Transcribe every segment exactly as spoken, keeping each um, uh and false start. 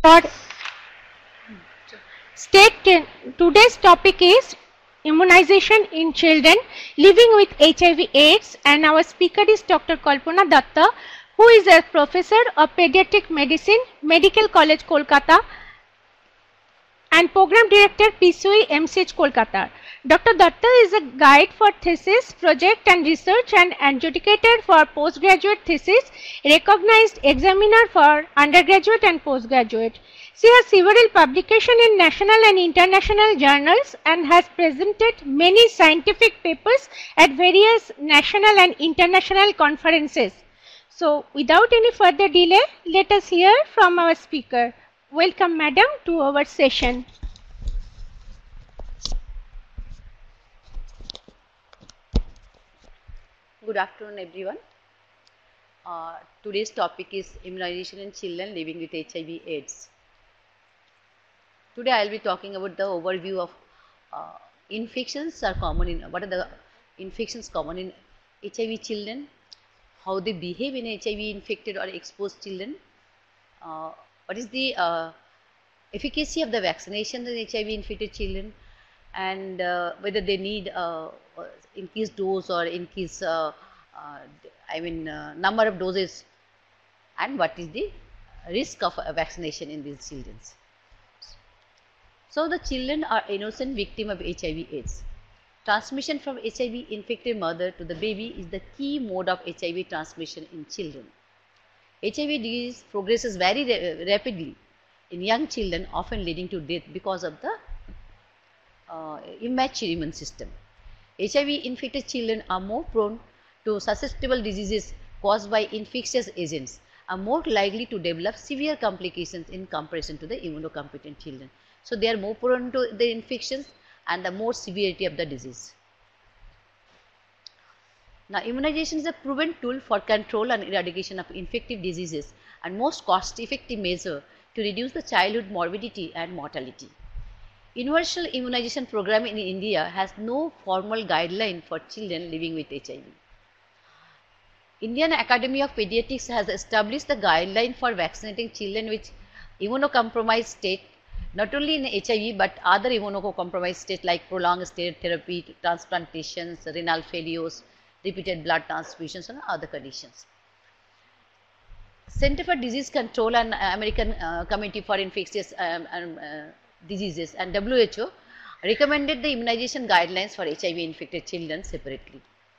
For state, today's topic is immunization in children living with H I V AIDS, and our speaker is Doctor Kalpana Datta, who is a professor of pediatric medicine, Medical College Kolkata, and program director P C U M C H Kolkata. Doctor Datta is a guide for thesis, project and research and adjudicator for postgraduate thesis, recognized examiner for undergraduate and postgraduate. She has several publications in national and international journals and has presented many scientific papers at various national and international conferences. So, without any further delay, let us hear from our speaker. Welcome, madam, to our session. Good afternoon, everyone. Uh, today's topic is immunization in children living with H I V AIDS. Today I will be talking about the overview of uh, infections are common in, what are the infections common in H I V children, how they behave in H I V infected or exposed children, uh, what is the uh, efficacy of the vaccination in H I V infected children, and uh, whether they need uh, increased dose or increased uh, uh, I mean uh, number of doses, and what is the risk of uh, vaccination in these children. So, the children are innocent victim of H I V AIDS. Transmission from H I V infected mother to the baby is the key mode of H I V transmission in children. H I V disease progresses very ra rapidly in young children, often leading to death because of the uh, immature immune system. H I V infected children are more prone to susceptible diseases caused by infectious agents, are more likely to develop severe complications in comparison to the immunocompetent children. So, they are more prone to the infections and the more severity of the disease. Now, immunization is a proven tool for control and eradication of infective diseases and most cost effective measure to reduce the childhood morbidity and mortality. Universal immunization program in India has no formal guideline for children living with H I V. Indian Academy of Pediatrics has established the guideline for vaccinating children with immunocompromised state, not only in H I V but other immunocompromised state like prolonged steroid therapy, transplantations, renal failures, repeated blood transfusions and other conditions. Center for Disease Control and American uh, Committee for Infectious um, um, uh, Diseases and W H O recommended the immunization guidelines for H I V infected children separately.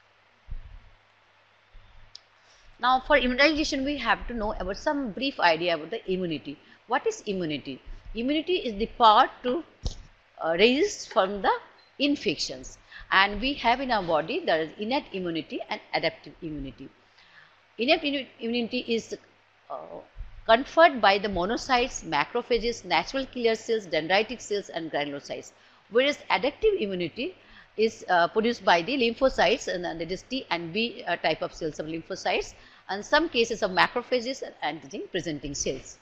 Now, for immunization we have to know about some brief idea about the immunity. What is immunity? Immunity is the power to uh, resist from the infections, and we have in our body there is innate immunity and adaptive immunity. Innate immunity is uh, conferred by the monocytes, macrophages, natural killer cells, dendritic cells and granulocytes, whereas adaptive immunity is uh, produced by the lymphocytes, and uh, that is T and B uh, type of cells of lymphocytes, and some cases of macrophages and antigen presenting cells.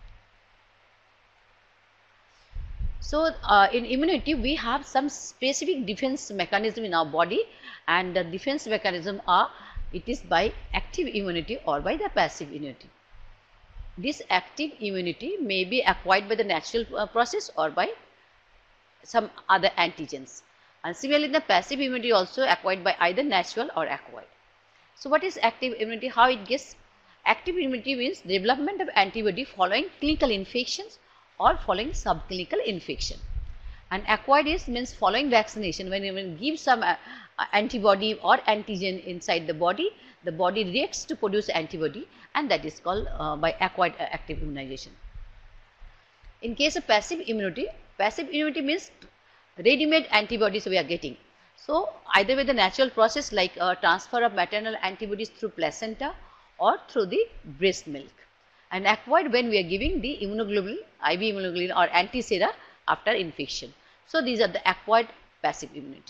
So, uh, in immunity we have some specific defense mechanism in our body, and the defense mechanism are it is by active immunity or by the passive immunity. This active immunity may be acquired by the natural uh, process or by some other antigens, and similarly the passive immunity also acquired by either natural or acquired. So, what is active immunity? How it gets? Active immunity means development of antibody following clinical infections or following subclinical infection, and acquired is means following vaccination. When you give some uh, antibody or antigen inside the body, the body reacts to produce antibody, and that is called uh, by acquired uh, active immunization. In case of passive immunity, passive immunity means ready-made antibodies we are getting. So, either with the natural process like uh, transfer of maternal antibodies through placenta or through the breast milk, and acquired when we are giving the immunoglobulin, I V immunoglobulin or anti-sera after infection. So, these are the acquired passive immunity.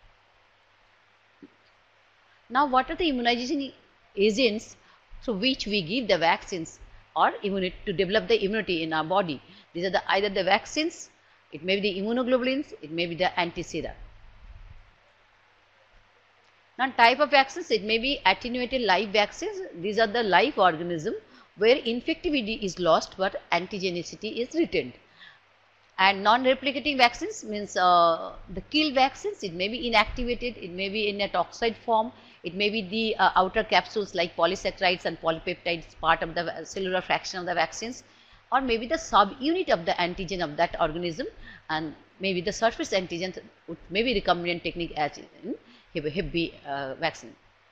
Now, what are the immunization agents through which we give the vaccines or immunity to develop the immunity in our body? These are the either the vaccines, it may be the immunoglobulins, it may be the anti-sera. Now, type of vaccines, it may be attenuated live vaccines. These are the live organism where infectivity is lost but antigenicity is retained. And non-replicating vaccines means uh, the kill vaccines, it may be inactivated, it may be in a toxoid form, it may be the uh, outer capsules like polysaccharides and polypeptides part of the cellular fraction of the vaccines, or maybe the subunit of the antigen of that organism, and maybe the surface antigen may be recombinant technique as in Hep B uh, vaccine.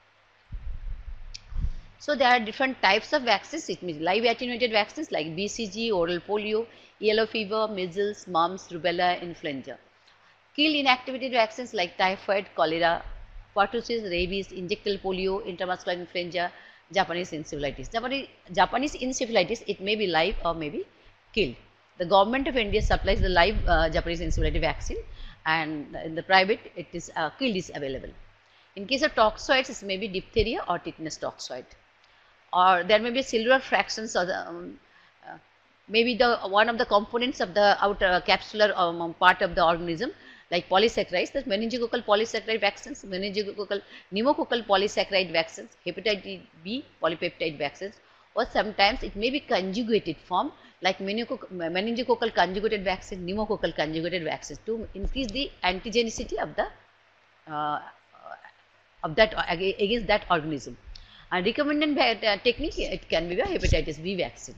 So, there are different types of vaccines. It means live attenuated vaccines like B C G, oral polio, yellow fever, measles, mumps, rubella, influenza. Kill inactivated vaccines like typhoid, cholera, pertussis, rabies, injectable polio, intramuscular influenza, Japanese encephalitis. Japanese, Japanese encephalitis, it may be live or may be killed. The government of India supplies the live uh, Japanese encephalitis vaccine, and in the private it is uh, killed is available. In case of toxoids, it may be diphtheria or tetanus toxoid, or there may be cellular fractions or the um, uh, maybe the one of the components of the outer uh, capsular um, part of the organism like polysaccharides, the meningococcal polysaccharide vaccines, meningococcal pneumococcal polysaccharide vaccines, hepatitis B polypeptide vaccines, or sometimes it may be conjugated form like meningococcal conjugated vaccine, pneumococcal conjugated vaccines to increase the antigenicity of the uh, of that against that organism. And recombinant uh, technique, it can be a hepatitis B vaccine.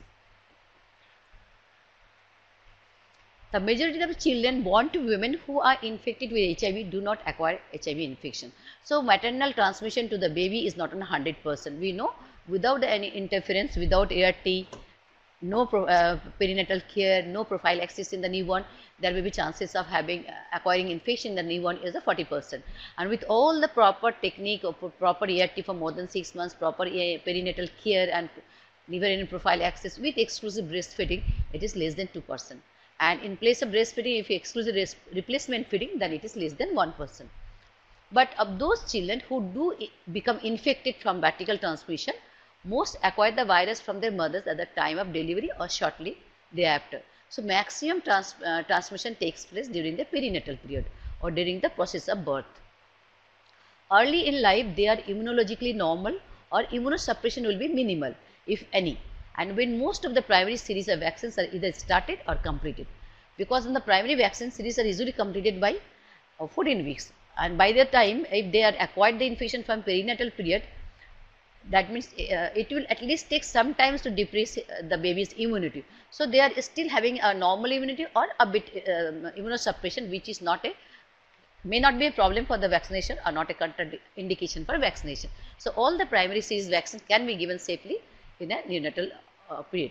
The majority of children born to women who are infected with H I V do not acquire H I V infection. So, maternal transmission to the baby is not on one hundred percent. We know without any interference, without A R T, no pro, uh, perinatal care, no prophylaxis in the newborn, there will be chances of having uh, acquiring infection in the newborn is a forty percent. And with all the proper technique of proper A R T for more than six months, proper perinatal care and never any prophylaxis with exclusive breastfeeding, it is less than two percent. And in place of breastfeeding, if you exclusive replacement feeding, then it is less than one percent. But of those children who do become infected from vertical transmission, most acquire the virus from their mothers at the time of delivery or shortly thereafter. So, maximum trans, uh, transmission takes place during the perinatal period or during the process of birth. Early in life, they are immunologically normal or immunosuppression will be minimal, if any. And when most of the primary series of vaccines are either started or completed, because in the primary vaccine series are usually completed by uh, fourteen weeks, and by the time if they are acquired the infection from perinatal period, that means uh, it will at least take some time to depress uh, the baby's immunity. So, they are still having a normal immunity or a bit uh, immunosuppression, which is not a may not be a problem for the vaccination or not a contraindication for vaccination. So, all the primary series vaccines can be given safely in a neonatal uh, period.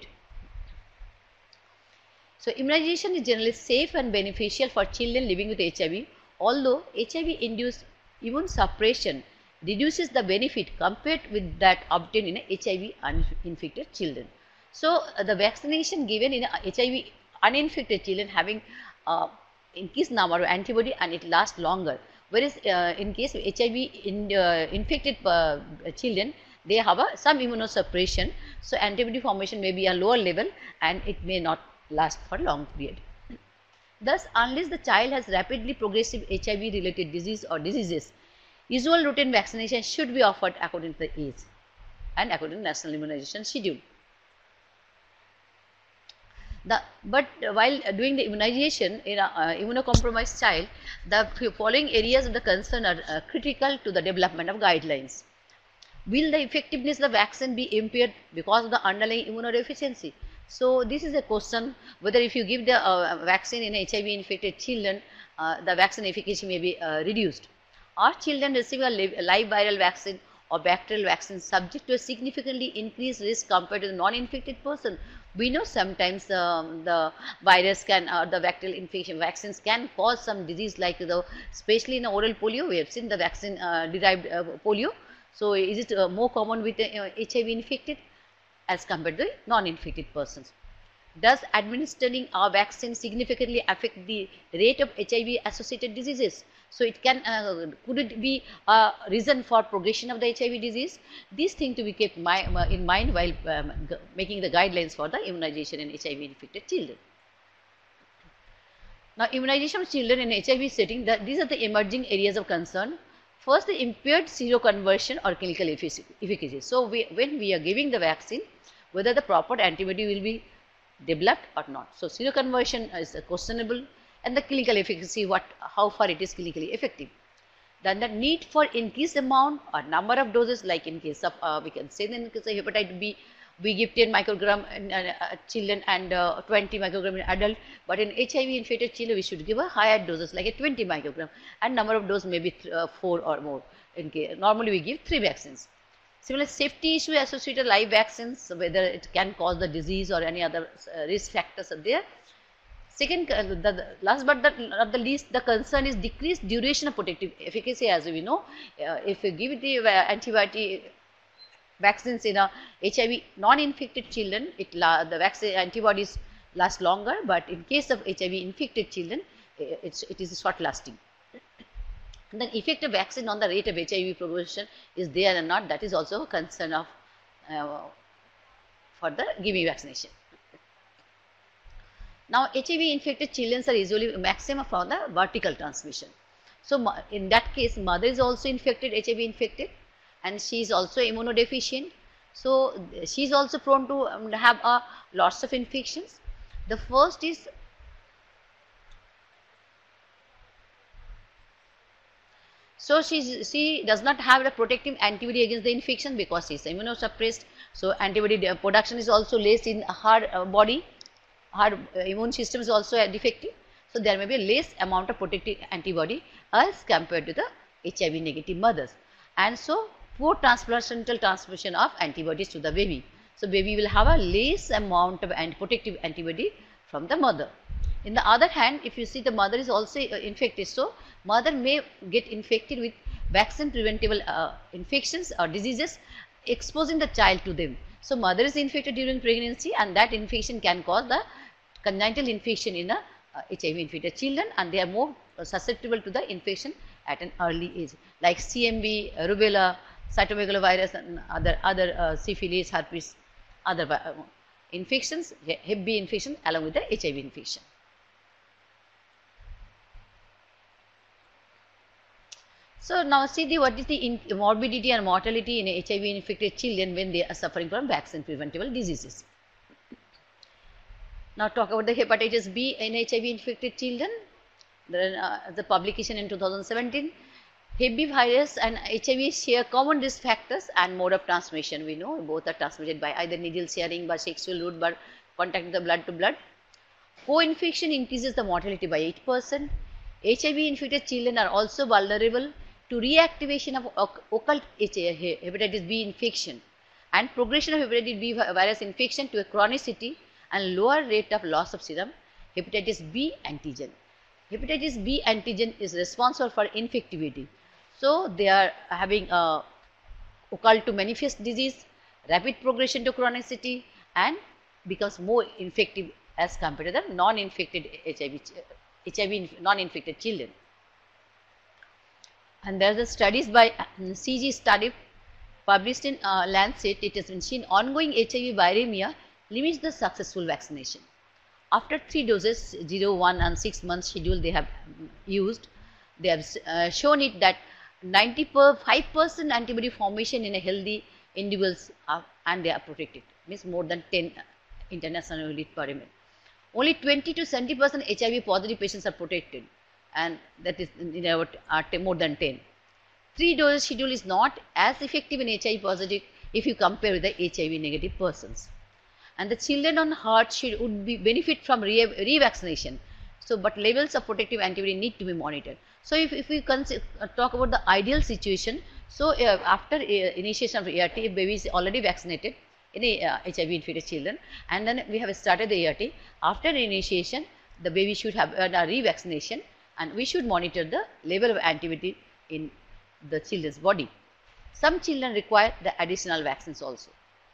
So, immunization is generally safe and beneficial for children living with H I V, although H I V induced immune suppression reduces the benefit compared with that obtained in a H I V uninfected children. So, uh, the vaccination given in a H I V uninfected children having uh, increased number of antibody and it lasts longer, whereas uh, in case of H I V in, uh, infected uh, children, they have a, some immunosuppression. So, antibody formation may be a lower level and it may not last for long period. Thus, unless the child has rapidly progressive H I V related disease or diseases, usual routine vaccination should be offered according to the age and according to national immunization schedule. The, but while doing the immunization in a uh, immunocompromised child, the following areas of the concern are uh, critical to the development of guidelines. Will the effectiveness of the vaccine be impaired because of the underlying immunodeficiency? So, this is a question whether if you give the uh, vaccine in H I V infected children, uh, the vaccine efficacy may be uh, reduced. Are children receiving a live, live viral vaccine or bacterial vaccine subject to a significantly increased risk compared to the non-infected person? We know sometimes um, the virus can or uh, the bacterial infection vaccines can cause some disease like the especially in oral polio. We have seen the vaccine uh, derived uh, polio. So, is it uh, more common with uh, H I V infected as compared to non-infected persons? Does administering our vaccine significantly affect the rate of H I V associated diseases? So, it can uh, could it be a reason for progression of the H I V disease? These things to be kept my, uh, in mind while um, making the guidelines for the immunization in H I V infected children. Now, immunization of children in H I V setting, the, these are the emerging areas of concern. First, the impaired seroconversion or clinical efficacy. So, we, when we are giving the vaccine, whether the proper antibody will be developed or not. So, seroconversion is questionable, and the clinical efficacy, what how far it is clinically effective. Then the need for increased amount or number of doses, like in case of uh, we can say in case of hepatitis B, we give ten microgram in uh, children and uh, twenty microgram in adult, but in H I V infected children we should give a higher doses like a twenty microgram, and number of doses may be uh, four or more. In case normally we give three vaccines. Similar safety issue associated live vaccines, whether it can cause the disease or any other uh, risk factors are there. Second, uh, the, the last but the, not the least, the concern is decreased duration of protective efficacy. As we know, uh, if you give the uh, antibiotic vaccines in a H I V non-infected children, it la the vaccine antibodies last longer, but in case of H I V infected children, it's, it is short lasting. And then effect of vaccine on the rate of H I V progression is there or not, that is also a concern of uh, for the giving vaccination. Now, H I V infected children are usually maximum from the vertical transmission. So, in that case, mother is also infected, H I V infected, and she is also immunodeficient. So, she is also prone to um, have a lots of infections. The first is so she she does not have a protective antibody against the infection because she is immunosuppressed. So, antibody production is also less in her uh, body. Her immune system is also defective. So, there may be a less amount of protective antibody as compared to the H I V negative mothers, and so poor transplacental transmission of antibodies to the baby. So, baby will have a less amount of anti protective antibody from the mother. In the other hand, if you see the mother is also uh, infected, so mother may get infected with vaccine preventable uh, infections or diseases, exposing the child to them. So, mother is infected during pregnancy, and that infection can cause the congenital infection in a uh, H I V infected children, and they are more uh, susceptible to the infection at an early age, like C M V, rubella, cytomegalovirus, and other other uh, syphilis, herpes, other uh, infections, Hep B infection along with the H I V infection. So, now see the what is the morbidity and mortality in H I V infected children when they are suffering from vaccine preventable diseases. Now, talk about the hepatitis B in H I V infected children. The, uh, the publication in two thousand seventeen, Hep B virus and H I V share common risk factors and mode of transmission. We know both are transmitted by either needle sharing, by sexual route, by contact with the blood to blood. Co-infection increases the mortality by eight percent. H I V infected children are also vulnerable to reactivation of occult hepatitis B infection and progression of hepatitis B virus infection to a chronicity and lower rate of loss of serum hepatitis B antigen. Hepatitis B antigen is responsible for infectivity. So, they are having a occult to manifest disease, rapid progression to chronicity, and becomes more infective as compared to the non-infected H I V, H I V non-infected children. And there are the studies by C G study published in uh, Lancet. It has been seen ongoing H I V viremia limits the successful vaccination. After three doses, zero, one and six months schedule they have used, they have uh, shown it that ninety-five percent antibody formation in a healthy individuals are, and they are protected, means more than ten international unit per ml. Only twenty to seventy percent H I V positive patients are protected, and that is in about uh, more than ten. Three dose schedule is not as effective in H I V positive if you compare with the H I V negative persons. And the children on heart should would be benefit from re revaccination. So, but levels of protective antibody need to be monitored. So, if, if we uh, talk about the ideal situation, so uh, after uh, initiation of A R T, if baby is already vaccinated in a, uh, H I V infected children, and then we have started the A R T, after initiation, the baby should have uh, a revaccination, and we should monitor the level of antibody in the children's body. Some children require the additional vaccines also.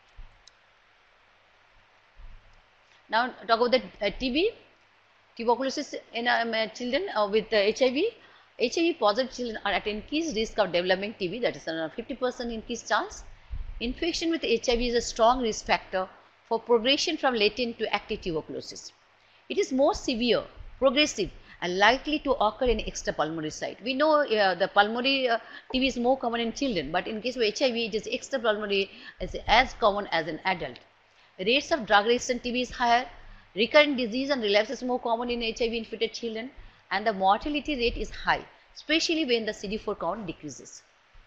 Now, talk about the uh, T B, tuberculosis in uh, children uh, with uh, H I V. H I V positive children are at increased risk of developing T B, that is around fifty percent increased chance. Infection with H I V is a strong risk factor for progression from latent to active tuberculosis. It is more severe, progressive, and likely to occur in extrapulmonary site. We know uh, the pulmonary uh, T B is more common in children, but in case of H I V, it is extrapulmonary as, as common as an adult. Rates of drug resistant T B is higher. Recurrent disease and relapse is more common in H I V infected children, and the mortality rate is high, especially when the C D four count decreases.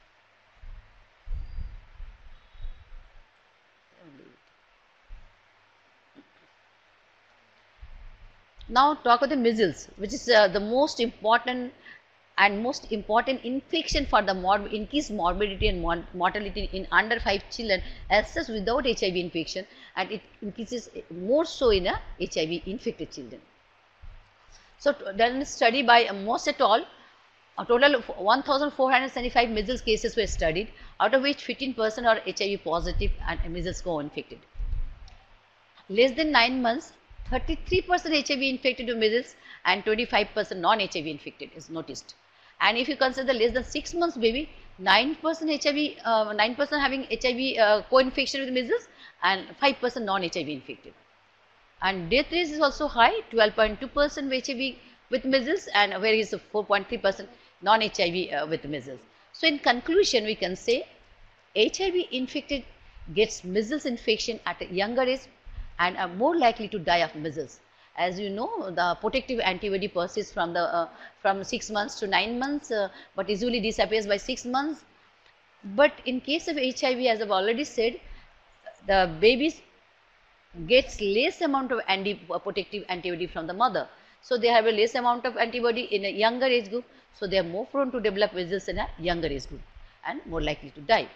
Now talk about the measles, which is uh, the most important and most important infection for the mor increased morbidity and mor mortality in under five children as such without H I V infection, and it increases more so in a H I V infected children. So, then study by Moss et al. A total of one thousand four hundred seventy-five measles cases were studied, out of which fifteen percent are H I V positive and measles co-infected. Less than nine months, thirty-three percent H I V infected with measles and twenty-five percent non-H I V infected is noticed. And if you consider less than six months baby, nine percent H I V, uh, nine percent having H I V uh, co-infection with measles and five percent non-H I V infected. And death rate is also high, twelve point two percent H I V with measles and whereas four point three percent non-H I V uh, with measles. So, in conclusion we can say H I V infected gets measles infection at a younger age and are more likely to die of measles. As you know, the protective antibody persists from the uh, from six months to nine months, uh, but usually disappears by six months. But in case of H I V, as I have already said, the babies gets less amount of anti uh, protective antibody from the mother. So, they have a less amount of antibody in a younger age group. So, they are more prone to develop measles in a younger age group and more likely to die.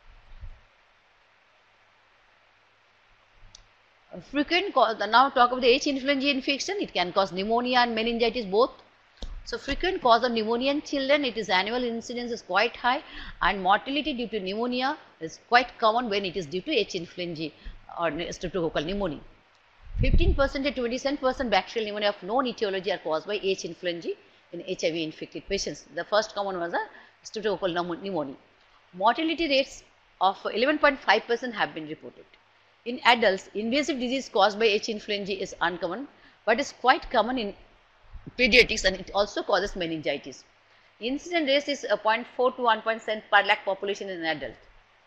Frequent cause, now talk about the H. influenzae infection, it can cause pneumonia and meningitis both. So, frequent cause of pneumonia in children, it is annual incidence is quite high and mortality due to pneumonia is quite common when it is due to H. influenzae or streptococcal pneumonia. fifteen percent to twenty-seven percent bacterial pneumonia of known etiology are caused by H. influenzae in H I V infected patients. The first common was a streptococcal pneumonia. Mortality rates of eleven point five percent have been reported. In adults, invasive disease caused by H. influenzae is uncommon, but is quite common in pediatrics and it also causes meningitis. Incidence rate is zero point four to one point seven per lakh population in an adult.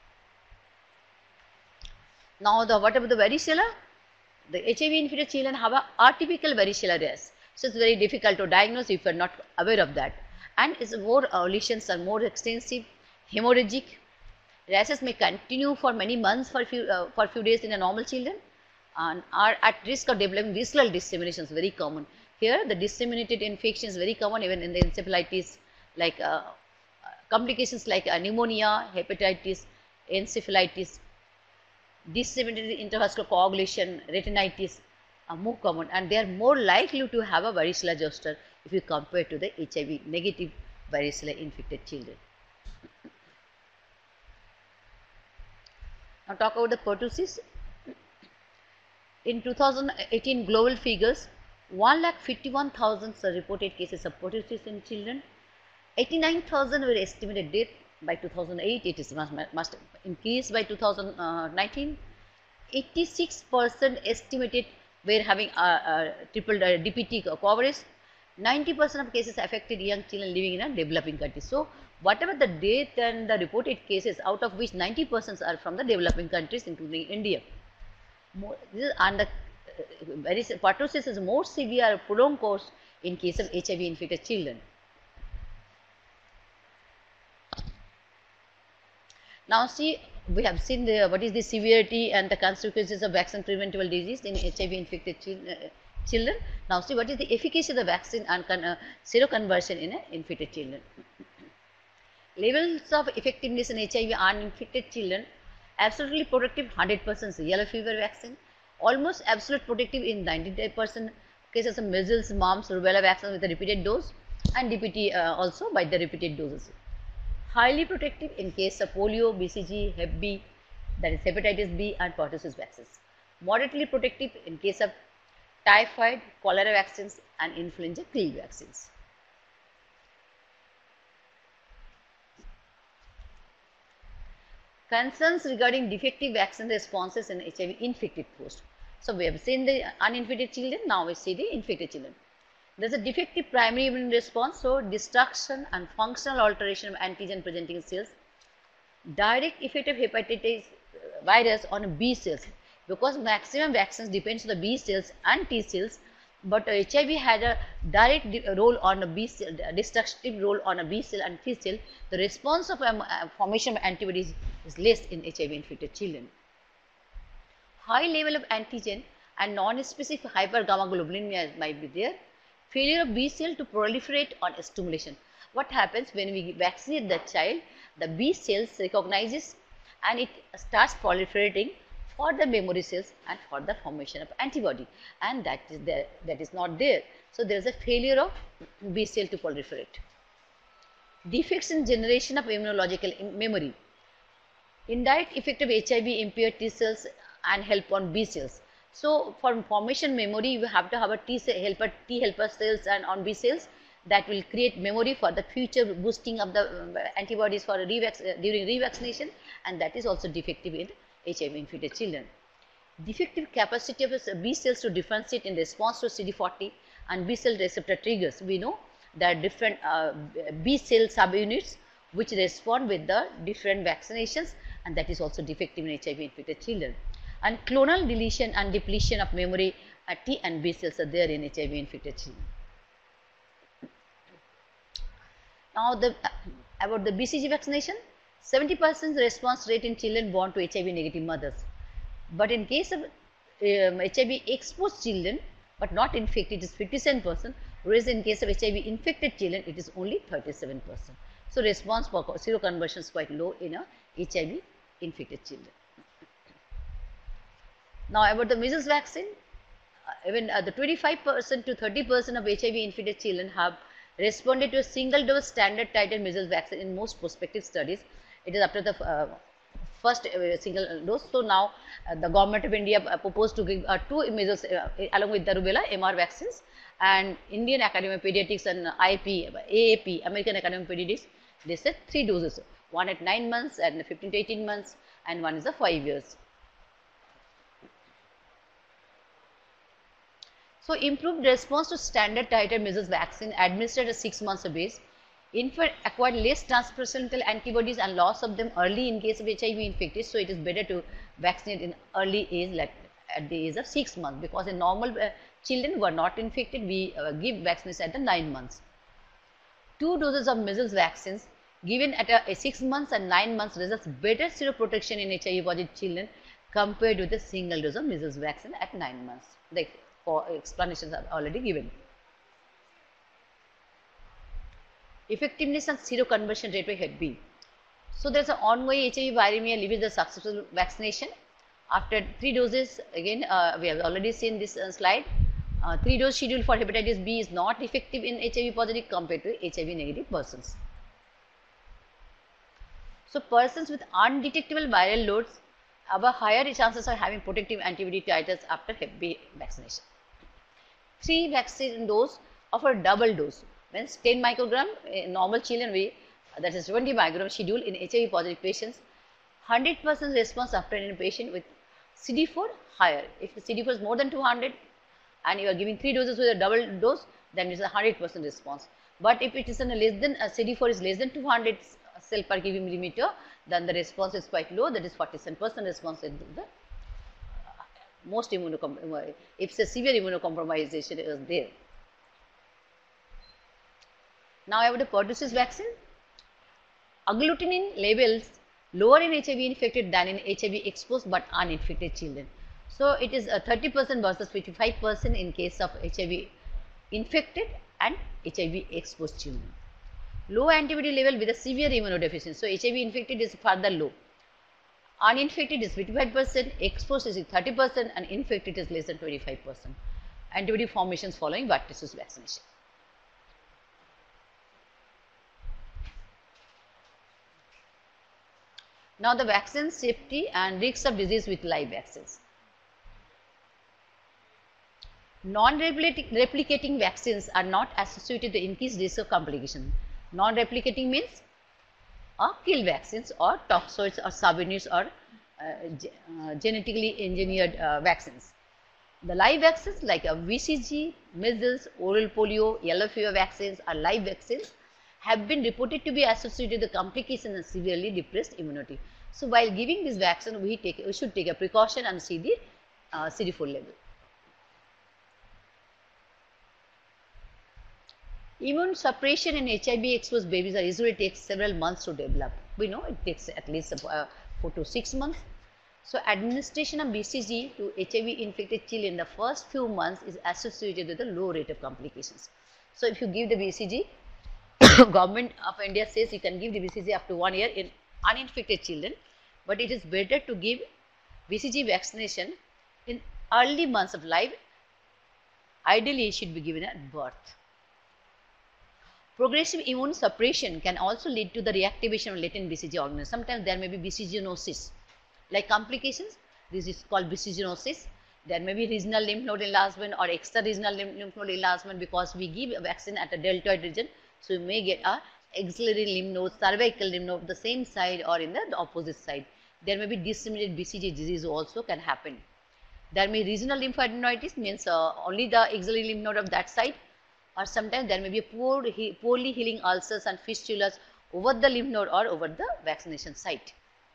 Now, the what about the varicella? The H I V infected children have a atypical varicella rash. So, it is very difficult to diagnose if you are not aware of that, and its more uh, lesions are more extensive, hemorrhagic. Rashes may continue for many months for few uh, for few days in a normal children and are at risk of developing visceral dissemination is very common. Here the disseminated infection is very common even in the encephalitis, like uh, complications like uh, pneumonia, hepatitis, encephalitis, disseminated intravascular coagulation, retinitis are more common and they are more likely to have a varicella zoster if you compare to the H I V negative varicella infected children. Now, talk about the pertussis. In two thousand eighteen global figures, one lakh fifty-one thousand reported cases of pertussis in children, eighty-nine thousand were estimated death by two thousand eight, it is must, must increase by two thousand nineteen, eighty-six percent estimated were having a, a triple uh, D P T coverage, ninety percent of cases affected young children living in a developing country. So, whatever the death and the reported cases, out of which ninety percent are from the developing countries including India. More, this is, and the uh, very pertussis is more severe prolonged course in case of H I V infected children. Now, see, we have seen the what is the severity and the consequences of vaccine preventable disease in H I V infected children. Uh, children. Now, see what is the efficacy of the vaccine and uh, seroconversion in uh, infected children. Levels of effectiveness in H I V uninfected children, absolutely protective one hundred percent yellow fever vaccine, almost absolute protective in ninety-five percent cases of measles, mumps, rubella vaccine with a repeated dose and D P T uh, also by the repeated doses. Highly protective in case of polio, B C G, Hep B, that is hepatitis B and pertussis vaccines. Moderately protective in case of typhoid, cholera vaccines and influenza krill vaccines. Concerns regarding defective vaccine responses in H I V infected host. So, we have seen the uninfected children, now we see the infected children. There is a defective primary immune response, so destruction and functional alteration of antigen presenting cells, direct effect of hepatitis virus on B cells. because maximum vaccines depends on the B cells and T cells, but H I V had a direct role on a B cell, destructive role on a B cell and T cell. The response of um, uh, formation of antibodies is less in H I V infected children. High level of antigen and non-specific hypergammaglobulinemia might be there. Failure of B cell to proliferate on stimulation. What happens when we vaccinate the child? The B cells recognizes and it starts proliferating for the memory cells and for the formation of antibody, and that is there, that is not there. So there is a failure of B cell to proliferate. Defects in generation of immunological memory. Indirect effect of H I V impaired T cells and help on B cells. So for formation memory, you have to have a T cell helper, T helper cells and on B cells that will create memory for the future boosting of the um, antibodies for revac uh, during revaccination, and that is also defective in H I V infected children. Defective capacity of B cells to differentiate in response to C D forty and B cell receptor triggers. We know there are different uh, B cell subunits which respond with the different vaccinations, and that is also defective in H I V infected children. And clonal deletion and depletion of memory uh, T and B cells are there in H I V infected children. Now, the uh, about the B C G vaccination, seventy percent response rate in children born to H I V negative mothers, but in case of um, H I V exposed children but not infected, it is fifty-seven percent, whereas in case of H I V infected children it is only thirty-seven percent. So response for seroconversion is quite low in a H I V infected children. Now about the measles vaccine, uh, even uh, the twenty-five percent to thirty percent of H I V infected children have responded to a single dose standard titer measles vaccine in most prospective studies. It is after the uh, first uh, single dose. So now uh, the government of India uh, proposed to give uh, two measles uh, along with the rubella M R vaccines, and Indian Academy of Pediatrics and I P, A A P, American Academy of Pediatrics, they said three doses, one at nine months and fifteen to eighteen months, and one is a five years. So improved response to standard titer measles vaccine administered at six months of age. Infant acquired less transplacental antibodies and loss of them early in case of H I V infected. So it is better to vaccinate in early age, like at the age of six months, because in normal uh, children who are not infected, we uh, give vaccines at the nine months. Two doses of measles vaccines given at a, a six months and nine months results better seroprotection in H I V positive children compared with the single dose of measles vaccine at nine months. The for explanations are already given. Effectiveness and seroconversion rate by Hep B. So there is an ongoing H I V viremia leaves the successful vaccination. After three doses, again uh, we have already seen this uh, slide, uh, three dose schedule for hepatitis B is not effective in H I V positive compared to H I V negative persons. So persons with undetectable viral loads have a higher chances of having protective antibody titers after Hep B vaccination. Three vaccine dose of a double dose, means ten microgram in normal children, we that is twenty microgram schedule in H I V positive patients, one hundred percent response after in a patient with C D four higher. If the C D four is more than two hundred and you are giving three doses with a double dose, then it is a one hundred percent response. But if it is in a less than uh, C D four is less than two hundred cell per cubic millimeter, then the response is quite low, that is forty-seven percent response in the uh, most immunocompromised, if a severe immunocompromisation is there. Now about the pertussis vaccine, agglutinin levels lower in H I V infected than in H I V exposed but uninfected children. So it is a thirty percent versus fifty-five percent in case of H I V infected and H I V exposed children. Low antibody level with a severe immunodeficiency. So H I V infected is further low. Uninfected is fifty-five percent, exposed is thirty percent, and infected is less than twenty-five percent. Antibody formations following pertussis vaccination. Now the vaccine safety and risks of disease with live vaccines. Non-replicating vaccines are not associated with increased risk of complication. Non-replicating means or kill vaccines or toxoids or subunits or uh, ge uh, genetically engineered uh, vaccines. The live vaccines like a V C G, measles, oral polio, yellow fever vaccines or live vaccines have been reported to be associated with the complication and severely depressed immunity. So while giving this vaccine, we take we should take a precaution and see the uh, C D four level. Immune suppression in H I V exposed babies are usually takes several months to develop. We know it takes at least uh, four to six months. So, administration of B C G to H I V infected children in the first few months is associated with a low rate of complications. So, if you give the B C G, Government of India says you can give the B C G up to one year in uninfected children, but it is better to give B C G vaccination in early months of life. Ideally, it should be given at birth. Progressive immune suppression can also lead to the reactivation of latent B C G organisms. Sometimes there may be BCGnosis. Like complications, this is called BCGnosis. There may be regional lymph node enlargement or extra regional lymph node enlargement because we give a vaccine at a deltoid region. So, you may get a axillary lymph node, cervical lymph node, the same side or in the, the opposite side. There may be disseminated B C G disease also can happen. There may be regional lymphadenopathy, means uh, only the axillary lymph node of that side, or sometimes there may be poor, he, poorly healing ulcers and fistulas over the lymph node or over the vaccination site.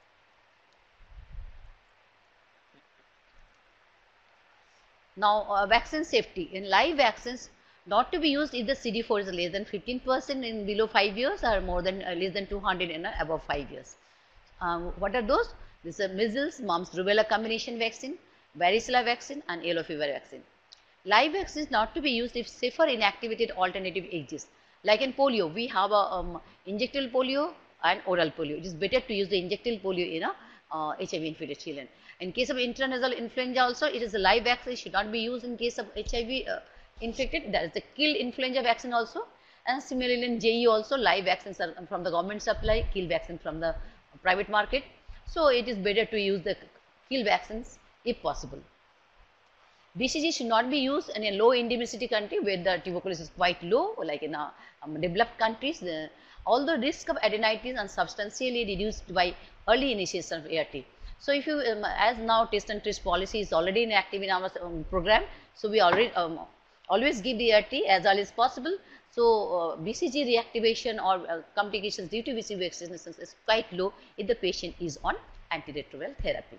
Now, uh, vaccine safety in live vaccines not to be used if the C D four is less than fifteen percent in below five years or more than uh, less than two hundred in uh, above five years. Um, what are those? This is measles, mumps, rubella combination vaccine, varicella vaccine and yellow fever vaccine. Live vaccines not to be used if safer inactivated alternative exists. Like in polio, we have a um, injectable polio and oral polio. It is better to use the injectable polio in a uh, H I V infected children. In case of intranasal influenza also, it is a live vaccine, should not be used in case of H I V uh, infected. That is the kill influenza vaccine also, and similarly in J E also live vaccines are from the government supply, kill vaccine from the private market. So, it is better to use the kill vaccines if possible. B C G should not be used in a low endemicity country where the tuberculosis is quite low, like in a, um, developed countries. The, although risk of adenitis are substantially reduced by early initiation of A R T. So, if you um, as now test and trace policy is already inactive in our um, program, so we already um, always give the A R T as early as possible. So, uh, B C G reactivation or uh, complications due to B C G vaccination is quite low if the patient is on antiretroviral therapy.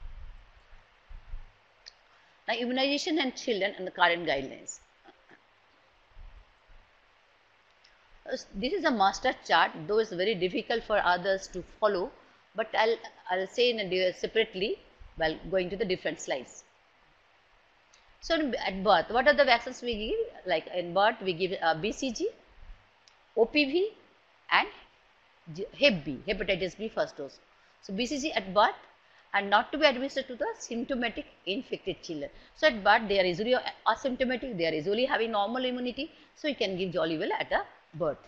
Now, immunization and children and the current guidelines. This is a master chart, though it's very difficult for others to follow, but I'll I'll say in a separately while going to the different slides. So, at birth, what are the vaccines we give? Like in birth, we give uh, B C G, O P V, and Hep B, hepatitis B first dose. So, B C G at birth and not to be administered to the symptomatic infected children. So, at birth they are usually asymptomatic, they are usually having normal immunity. So, you can give jolly well at a birth.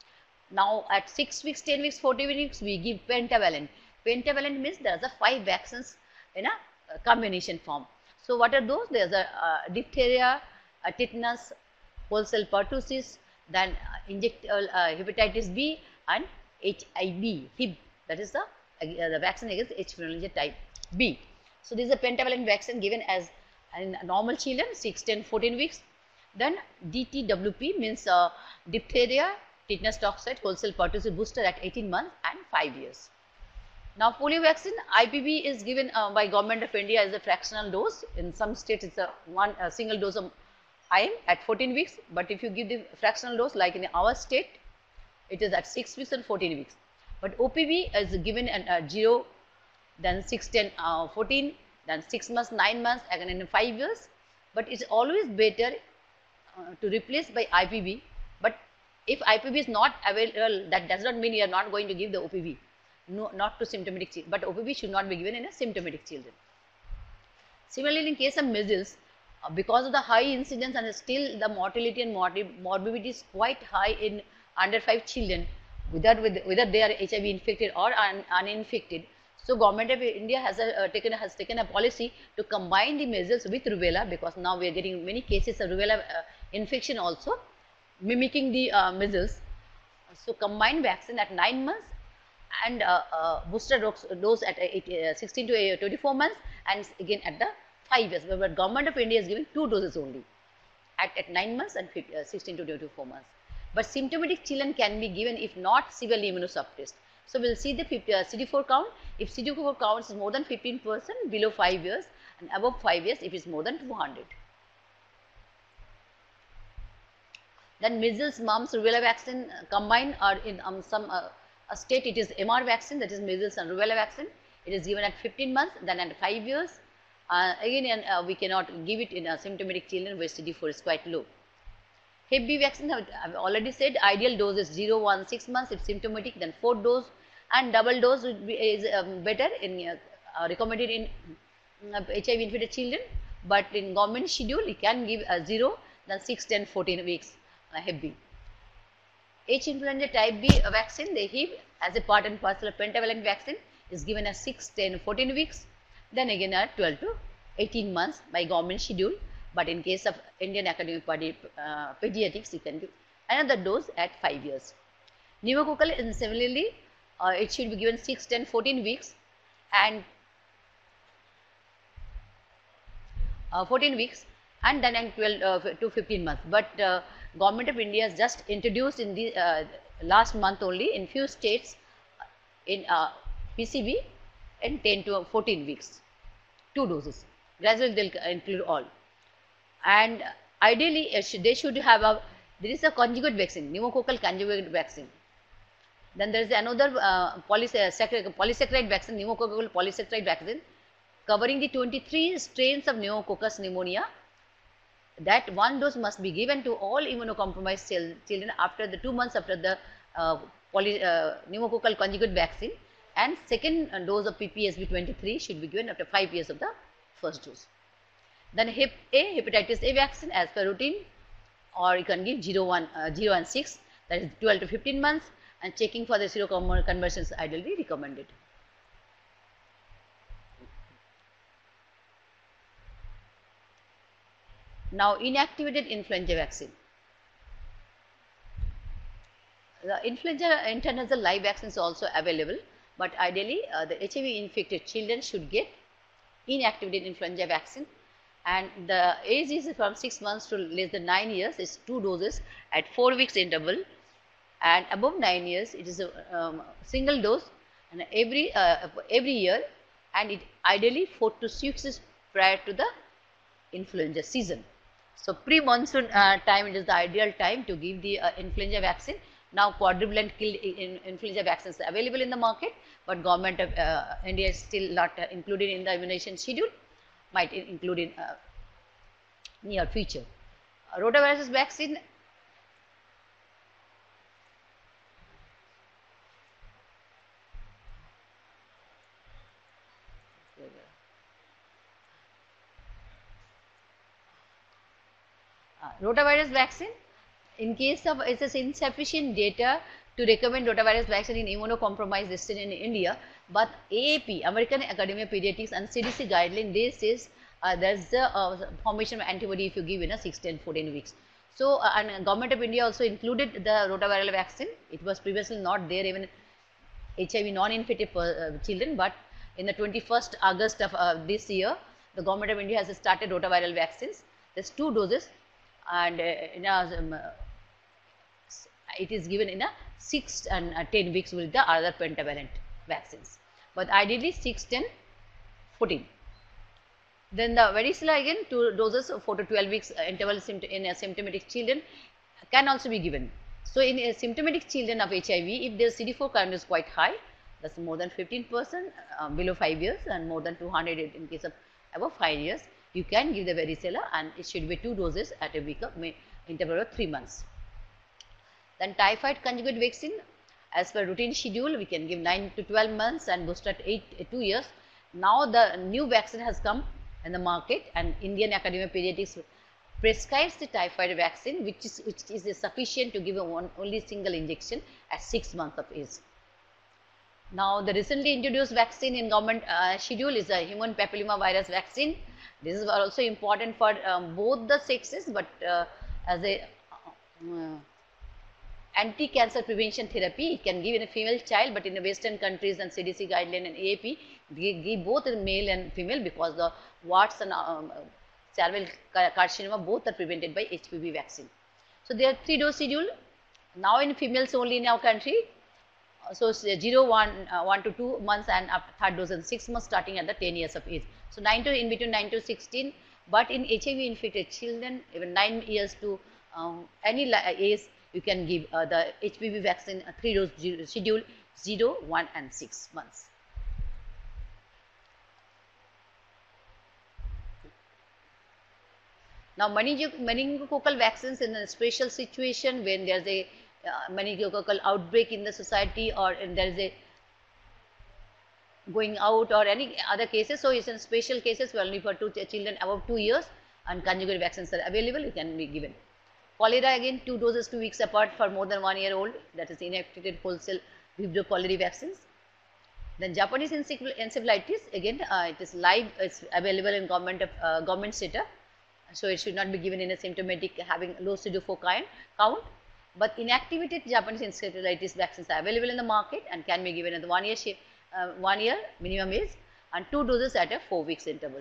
Now, at six weeks, ten weeks, fourteen weeks, we give pentavalent. Pentavalent means there are five vaccines in a combination form. So, what are those? There is a uh, diphtheria, uh, tetanus, wholesale pertussis, then uh, inject uh, hepatitis B and H I V, H I V, that is the, uh, the vaccine against H influenza type B. So, this is a pentavalent vaccine given as in normal children six, ten, fourteen weeks. Then D T W P means uh, diphtheria, tetanus toxoid, wholesale pertussis booster at eighteen months and five years. Now, polio vaccine I P V is given uh, by Government of India as a fractional dose. In some states, it is a one a single dose of I M at fourteen weeks, but if you give the fractional dose like in our state, it is at six weeks and fourteen weeks. But O P V is given at uh, zero, then six, ten, uh, fourteen, then six months, nine months, again in five years. But it is always better uh, to replace by I P V. But if I P V is not available, that does not mean you are not going to give the O P V. No, not to symptomatic children, but O P V should not be given in a symptomatic children. Similarly, in case of measles, uh, because of the high incidence and still the mortality and morbidity is quite high in under five children, whether whether they are H I V infected or un, uninfected. So, Government of India has a, uh, taken has taken a policy to combine the measles with rubella, because now we are getting many cases of rubella uh, infection also mimicking the uh, measles. So, combined vaccine at nine months and uh, uh, booster dose, dose at eight, uh, sixteen to twenty-four months, and again at the five years. But Government of India is giving two doses only at, at nine months and uh, sixteen to twenty-four months. But symptomatic children can be given if not severely immunosuppressed. So, we will see the fifty, uh, C D four count. If C D four count is more than fifteen percent below five years, and above five years if it is more than two hundred. Then measles, mumps, rubella vaccine uh, combined, or in um, some uh, a state it is M R vaccine, that is measles and rubella vaccine. It is given at fifteen months, then at five years. Uh, again, uh, we cannot give it in asymptomatic children where C D four is quite low. Hep B vaccine, I have already said, ideal dose is zero, one, six months if symptomatic, then four dose, and double dose would be, is um, better in uh, uh, recommended in uh, H I V infected children, but in government schedule it can give uh, zero, then six, ten, fourteen weeks uh, Hep B. H influenza type B vaccine, the H I V as a part and parcel of pentavalent vaccine is given as six, ten, fourteen weeks, then again at twelve to eighteen months by government schedule. But in case of Indian Academy of Pedi uh, Pediatrics, you can give another dose at five years. Pneumococcal, and similarly, uh, it should be given six, ten, fourteen weeks and uh, fourteen weeks and then in twelve uh, to fifteen months. But uh, Government of India has just introduced in the uh, last month only in few states in uh, P C V in ten to fourteen weeks, two doses. Gradually they will include all. And ideally uh, should, they should have a, there is a conjugate vaccine, pneumococcal conjugate vaccine. Then there is another uh, polysaccharide, polysaccharide vaccine, pneumococcal polysaccharide vaccine covering the twenty-three strains of pneumococcus pneumonia. That one dose must be given to all immunocompromised children after the two months after the uh, poly, uh, pneumococcal conjugate vaccine, and second dose of P P S V twenty-three should be given after five years of the first dose. Then Hep A, hepatitis A vaccine as per routine, or you can give zero, one, uh, zero and six, that is twelve to fifteen months, and checking for the seroconversions ideally recommended. Now, inactivated influenza vaccine. The influenza intranasal live vaccine is also available, but ideally uh, the H I V infected children should get inactivated influenza vaccine, and the age is from six months to less than nine years. It's two doses at four weeks interval, and above nine years it is a um, single dose and every uh, every year, and it ideally four to six weeks prior to the influenza season. So, pre-monsoon uh, time, it is the ideal time to give the uh, influenza vaccine. Now, quadrivalent killed in influenza vaccines are available in the market, but government of uh, India is still not uh, included in the immunization schedule, might include in uh, near future. Uh, rotavirus vaccine, uh, rotavirus vaccine, in case of it is insufficient data to recommend rotavirus vaccine in immunocompromised district in India, but A A P, American Academy of Pediatrics, and C D C guideline, they says uh, there is a uh, formation of antibody if you give in a six, ten, fourteen weeks. So, uh, and Government of India also included the rotaviral vaccine. It was previously not there even H I V non-infected uh, children, but in the twenty-first August of uh, this year, the Government of India has started rotaviral vaccines. There is two doses, and uh, in a, um, it is given in a six and uh, ten weeks with the other pentavalent vaccines, but ideally six, ten, fourteen. Then the varicella, again two doses of four to twelve weeks uh, interval in asymptomatic children can also be given. So, in asymptomatic children of H I V, if their C D four count is quite high, that is more than fifteen percent uh, below five years and more than two hundred in case of above five years, you can give the varicella, and it should be two doses at a week of interval of three months. Then typhoid conjugate vaccine, as per routine schedule, we can give nine to twelve months and booster at eight, two years. Now, the new vaccine has come in the market, and Indian Academy of Pediatrics prescribes the typhoid vaccine, which is which is sufficient to give a one only single injection at six months of age. Now, the recently introduced vaccine in government uh, schedule is a human papilloma virus vaccine. This is also important for um, both the sexes, but uh, as a uh, anti-cancer prevention therapy, it can give in a female child, but in the western countries and C D C guideline and A A P, they give both in male and female, because the warts and um, cervical carcinoma both are prevented by H P V vaccine. So, there are three dose schedule. Now, in females only in our country, So zero, one, uh, one to two months, and after third dose and six months starting at the ten years of age. So nine to in between nine to sixteen, but in H I V infected children, even nine years to um, any age, you can give uh, the H P V vaccine uh, three dose schedule zero, one and six months. Now, meningococcal vaccines in a special situation when there is a uh, meningococcal outbreak in the society, or in there is a going out or any other cases. So, it's in special cases only for two children above two years, and conjugate vaccines are available, it can be given. Cholera, again two doses two weeks apart for more than one year old, that is inactivated wholesale Vibrio cholerae vaccines. Then Japanese encephalitis, again uh, it is live, it is available in government uh, government setup. So, it should not be given in a symptomatic having low C D four count, but inactivated Japanese encephalitis vaccines are available in the market and can be given at the one year, uh, one year minimum age, and two doses at a four weeks interval.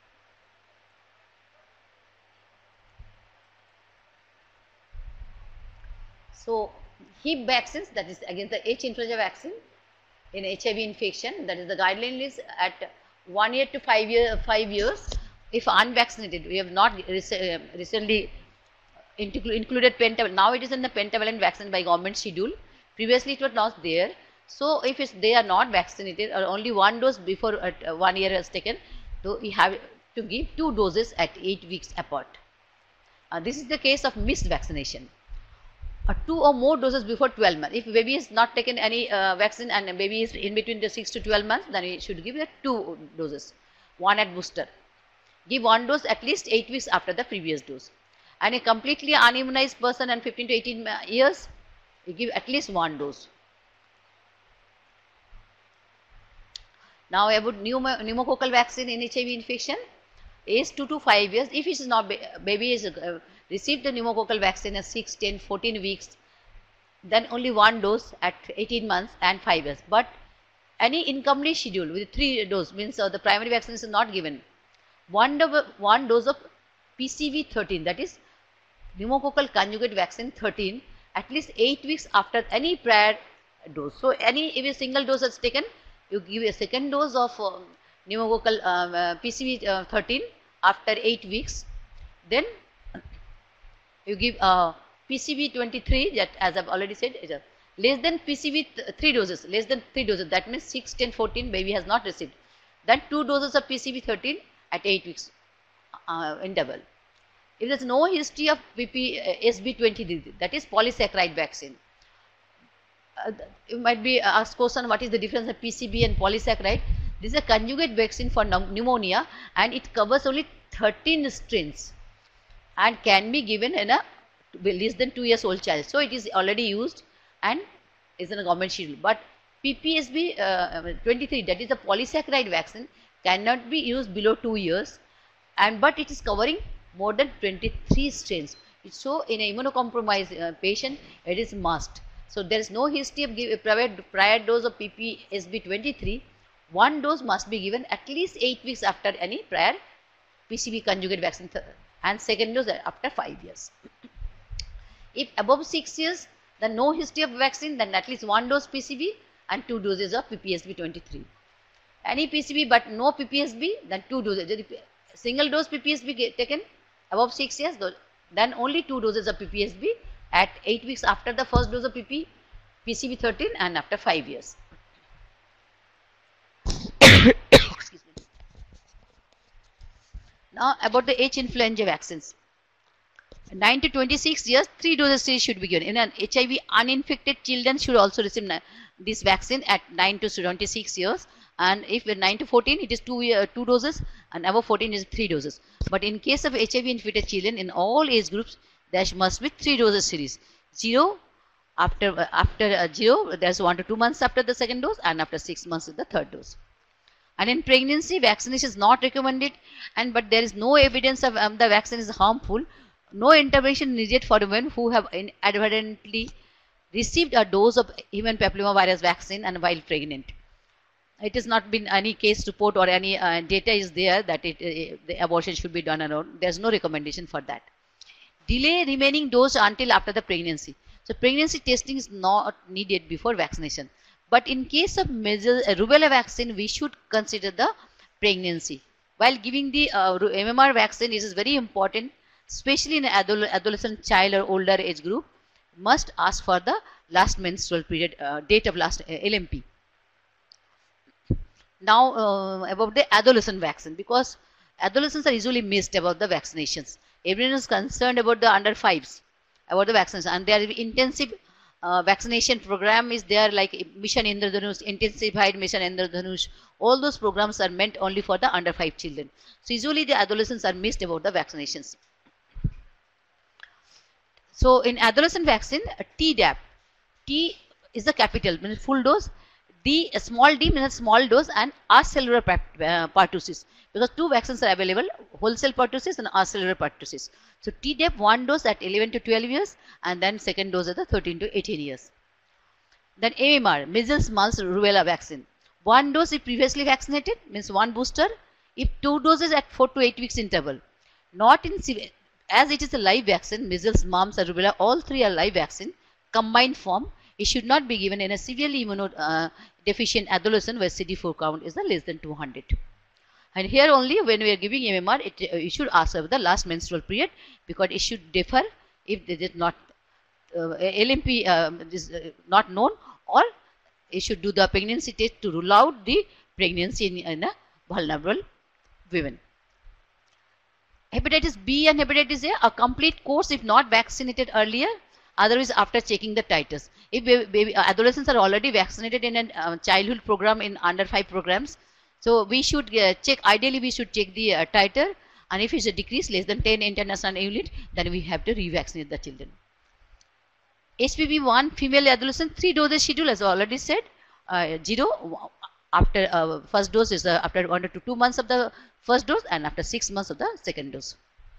So, H I V vaccines, that is against the H influenza vaccine in H I V infection, that is the guideline is at one year to five year five years. If unvaccinated, we have not recently included pentavalent. Now it is in the pentavalent vaccine by government schedule. Previously it was not there. So if it's, they are not vaccinated or only one dose before uh, one year has taken, so we have to give two doses at eight weeks apart. Uh, this is the case of missed vaccination. Uh, two or more doses before twelve months. If baby has not taken any uh, vaccine and baby is in between the six to twelve months, then we should give the two doses, one at booster. Give one dose at least eight weeks after the previous dose. And a completely unimmunized person and fifteen to eighteen years, we give at least one dose. Now about pneumococcal vaccine in H I V infection, age two to five years. If it is not baby is uh, received the pneumococcal vaccine at six, ten, fourteen weeks, then only one dose at eighteen months and five years. But any incomplete schedule with three dose means uh, the primary vaccine is not given. One, one dose of P C V thirteen, that is pneumococcal conjugate vaccine thirteen, at least eight weeks after any prior dose. So, any if a single dose is taken, you give a second dose of uh, pneumococcal uh, uh, P C V thirteen after eight weeks. Then you give uh, P C V twenty-three, that as I have already said, is a less than P C V three doses, less than three doses, that means six, ten, fourteen baby has not received. Then two doses of P C V thirteen at eight weeks uh, interval. If there is no history of P P S B twenty-three, that is polysaccharide vaccine. Uh, you might be asked question, what is the difference of P C B and polysaccharide? This is a conjugate vaccine for pneumonia and it covers only thirteen strains and can be given in a less than two years old child. So, it is already used and is in a government schedule. But P P S B twenty-three, that is the polysaccharide vaccine, cannot be used below two years, and but it is covering more than twenty-three strains. So, in a immunocompromised uh, patient, it is must. So, there is no history of give, prior, prior dose of P P S B twenty-three. One dose must be given at least eight weeks after any prior P C V conjugate vaccine, and second dose after five years. If above six years, then no history of vaccine, then at least one dose P C V and two doses of P P S B twenty-three. Any P C V but no P P S B, then two doses. Single dose P P S B taken above six years, then only two doses of P P S B at eight weeks after the first dose of P P, P C V thirteen and after five years. Excuse me. Now about the H influenza vaccines. nine to twenty-six years, three doses should be given. In an H I V uninfected children should also receive this vaccine at nine to twenty-six years, and if we're nine to fourteen, it is two year, two doses, and above fourteen is three doses. But in case of H I V infected children in all age groups, there must be three doses series. Zero after uh, after uh, zero, there's one to two months after the second dose, and after six months is the third dose. And in pregnancy, vaccination is not recommended, and but there is no evidence of um, the vaccine is harmful. No intervention needed for women who have inadvertently received a dose of human papillomavirus vaccine and while pregnant. It has not been any case report or any uh, data is there that it, uh, the abortion should be done alone. There is no recommendation for that. Delay remaining dose until after the pregnancy. So, pregnancy testing is not needed before vaccination. But in case of measles, uh, rubella vaccine, we should consider the pregnancy. While giving the uh, M M R vaccine, it is very important, especially in adol adolescent child or older age group, must ask for the last menstrual period, uh, date of last uh, L M P. Now uh, about the adolescent vaccine, because adolescents are usually missed about the vaccinations. Everyone is concerned about the under fives, about the vaccines, and there is intensive uh, vaccination program is there, like Mission Indradhanush, intensified Mission Indradhanush. All those programs are meant only for the under five children. So usually the adolescents are missed about the vaccinations. So in adolescent vaccine, T D A P, T is the capital, means full dose. D, a small d means small dose, and acellular uh, pertussis, because two vaccines are available, whole cell pertussis and acellular pertussis. So T D A P one dose at eleven to twelve years, and then second dose at the thirteen to eighteen years. Then M M R, measles, mumps, rubella vaccine. One dose if previously vaccinated, means one booster. If two doses at four to eight weeks interval. Not in, as it is a live vaccine, measles, mumps, and rubella, all three are live vaccine, combined form. It should not be given in a severely immunodeficient uh, adolescent where C D four count is less than two hundred. And here only when we are giving M M R, it, uh, you should ask about the last menstrual period, because it should differ if it is not uh, L M P uh, is uh, not known, or you should do the pregnancy test to rule out the pregnancy in, in a vulnerable women. Hepatitis B and hepatitis A, a complete course if not vaccinated earlier. Otherwise, after checking the titers. If baby, baby, uh, adolescents are already vaccinated in a uh, childhood program, in under five programs, so we should uh, check, ideally we should check the uh, titer, and if it's a decrease less than ten international unit, then we have to revaccinate the children. H P V one female adolescent, three doses schedule as I already said, uh, zero after uh, first dose is uh, after one to two months of the first dose, and after six months of the second dose.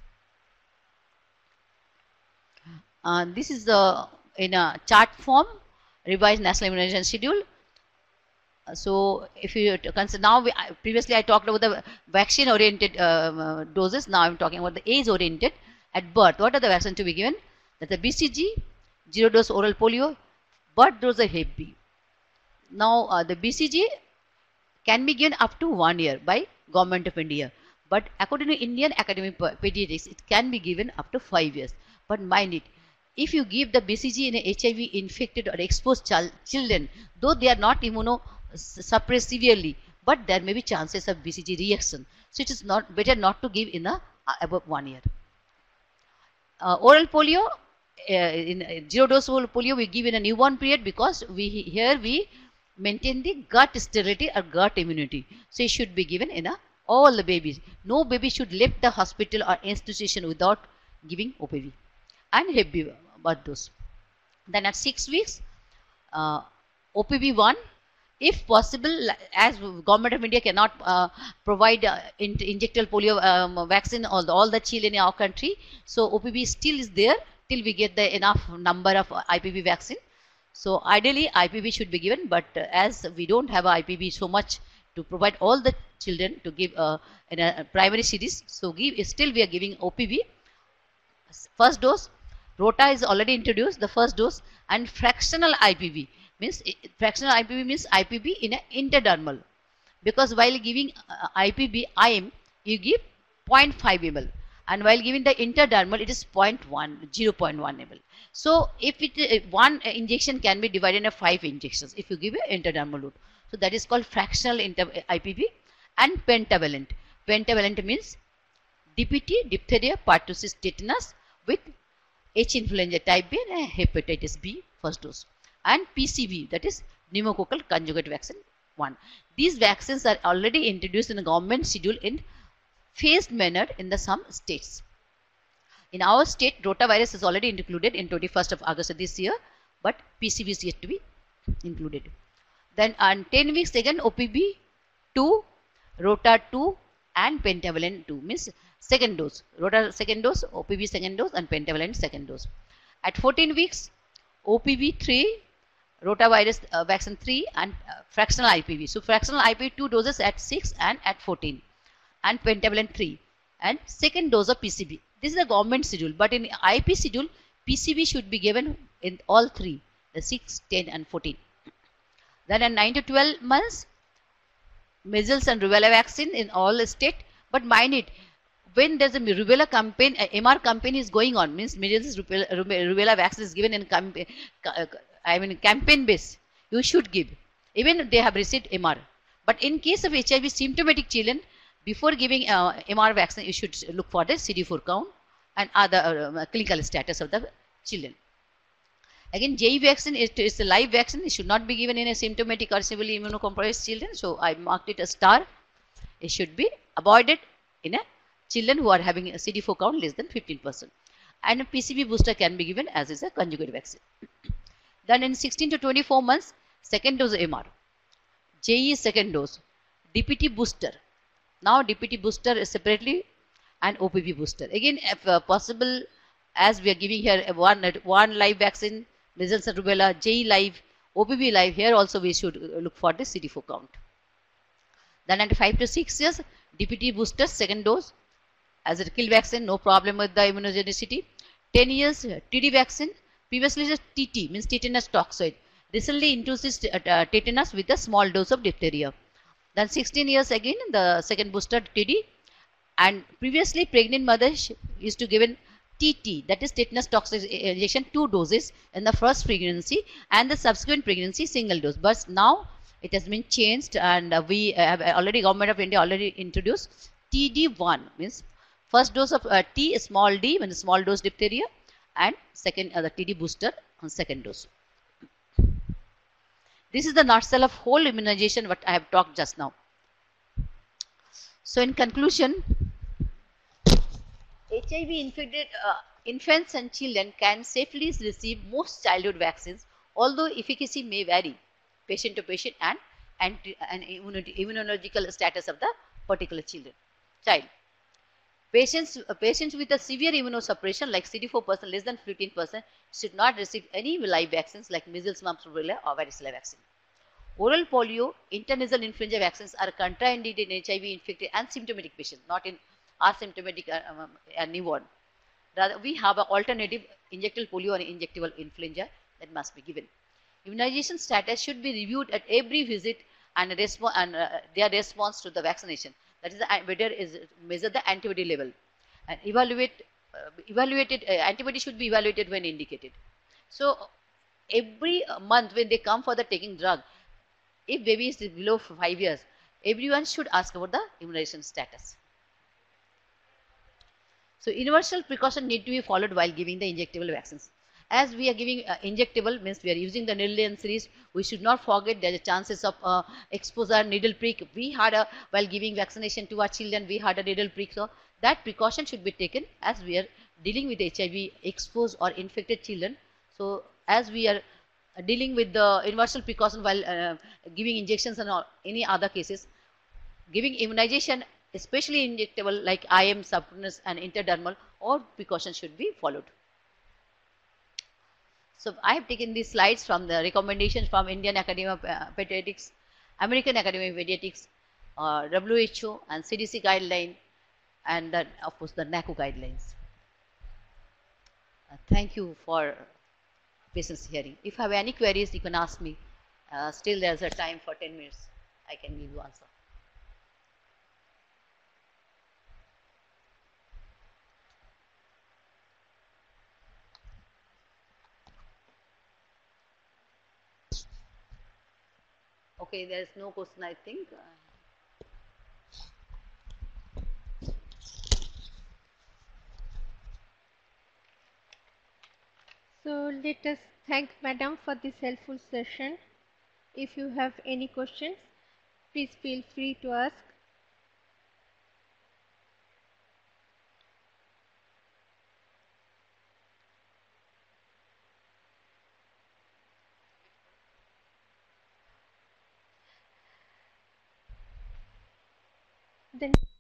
Uh, this is the in a chart form revised national immunization schedule. Uh, so if you consider now, we, previously I talked about the vaccine oriented uh, doses. Now I am talking about the age oriented. At birth, what are the vaccines to be given? That's the B C G, zero dose oral polio, birth dose of Hep B. Now uh, the B C G can be given up to one year by Government of India, but according to Indian Academy of Pediatrics, it can be given up to five years. But mind it, if you give the B C G in a H I V infected or exposed child, children, though they are not immunosuppressed severely, but there may be chances of B C G reaction. So it is not better not to give in a uh, above one year. Uh, oral polio, uh, in uh, zero dose oral polio we give in a newborn period, because we here we maintain the gut sterility or gut immunity. So it should be given in a all the babies. No baby should leave the hospital or institution without giving O P V and Hep B birth dose. Then at six weeks, uh, O P V one, if possible, as Government of India cannot uh, provide uh, in, injectable polio um, vaccine all the, all the children in our country, so O P V still is there till we get the enough number of I P V vaccine. So ideally I P V should be given, but uh, as we don't have I P V so much to provide all the children to give uh, in a primary series, so give still we are giving O P V first dose. Rota is already introduced, the first dose, and fractional I P V means fractional I P V means I P V in an intradermal, because while giving uh, I P V I M you give zero point five milliliters, and while giving the intradermal it is zero point one, zero point one milliliters. So if it uh, one uh, injection can be divided into five injections if you give an intradermal route. So that is called fractional I P V. And pentavalent. Pentavalent means D P T, diphtheria, pertussis, tetanus with H influenza type B and hepatitis B first dose, and P C V, that is pneumococcal conjugate vaccine one. These vaccines are already introduced in the government schedule in phased manner in the some states. In our state, rotavirus is already included in twenty-first of August of this year, but P C V is yet to be included. Then on ten weeks again O P V two, Rota two and pentavalent two means second dose, Rota second dose, O P V second dose and pentavalent second dose. At fourteen weeks O P V three, rotavirus uh, vaccine three and uh, fractional I P V. So fractional I P V two doses at six and at fourteen and pentavalent three and second dose of P C V. This is the government schedule, but in I P schedule P C V should be given in all three, the six, ten and fourteen. Then at nine to twelve months, measles and rubella vaccine in all state. But mind it, when there's a rubella campaign, a M R campaign is going on, means measles rubella, rubella vaccine is given in campaign, I mean campaign base, you should give, even if they have received M R. But in case of H I V symptomatic children, before giving uh, M R vaccine, you should look for the C D four count and other uh, clinical status of the children. Again, J E vaccine is, is a live vaccine. It should not be given in a symptomatic or severely immunocompromised children. So I marked it a star. It should be avoided in a children who are having a C D four count less than fifteen percent. And a P C V booster can be given as is a conjugate vaccine. Then in sixteen to twenty-four months, second dose M R. J E second dose. D P T booster. Now D P T booster is separately and O P V booster. Again, if uh, possible, as we are giving here one, one live vaccine, measles and rubella, J E live, O P V live, here also we should look for the C D four count. Then at five to six years, D P T booster second dose as a kill vaccine, no problem with the immunogenicity. ten years, T D vaccine, previously just T T, means tetanus toxoid. Recently introduced uh, tetanus with a small dose of diphtheria. Then sixteen years again, the second booster T D, and previously pregnant mothers used to given T T, that is tetanus toxoid injection, two doses in the first pregnancy and the subsequent pregnancy single dose. But now it has been changed, and uh, we have already, Government of India already introduced T D one, means first dose of uh, T, small d, when small dose diphtheria, and second uh, the T D booster on second dose. This is the nutshell of whole immunization what I have talked just now. So in conclusion, H I V infected uh, infants and children can safely receive most childhood vaccines, although efficacy may vary patient to patient and, anti, and immunological status of the particular children child. Patients, uh, patients with a severe immunosuppression like C D four percent less than fifteen percent should not receive any live vaccines like measles, mumps, rubella or varicella vaccine. Oral polio, intranasal influenza vaccines are contraindicated in H I V infected and symptomatic patients, not in asymptomatic uh, um, uh, newborn. Rather, we have an alternative injectable polio and injectable influenza that must be given. Immunization status should be reviewed at every visit and, and uh, their response to the vaccination. That is, the, whether is measure the antibody level and evaluate uh, evaluated uh, antibody should be evaluated when indicated. So every month when they come for the taking drug, if baby is below five years, everyone should ask about the immunization status. So universal precaution need to be followed while giving the injectable vaccines. As we are giving uh, injectable, means we are using the needle series, we should not forget there are chances of uh, exposure, needle prick. We had a, while giving vaccination to our children, we had a needle prick. So that precaution should be taken as we are dealing with H I V exposed or infected children. So as we are dealing with the universal precaution while uh, giving injections and all, any other cases, giving immunization, especially injectable like I M, subcutaneous and intradermal, all precautions should be followed. So I have taken these slides from the recommendations from Indian Academy of Pediatrics, American Academy of Pediatrics, uh, W H O and C D C guideline, and then of course the NACO guidelines. Uh, thank you for patience hearing. If you have any queries, you can ask me. Uh, still there is a time for ten minutes. I can give you answer. Okay, there is no question, I think. So let us thank Madam for this helpful session. If you have any questions, please feel free to ask. Then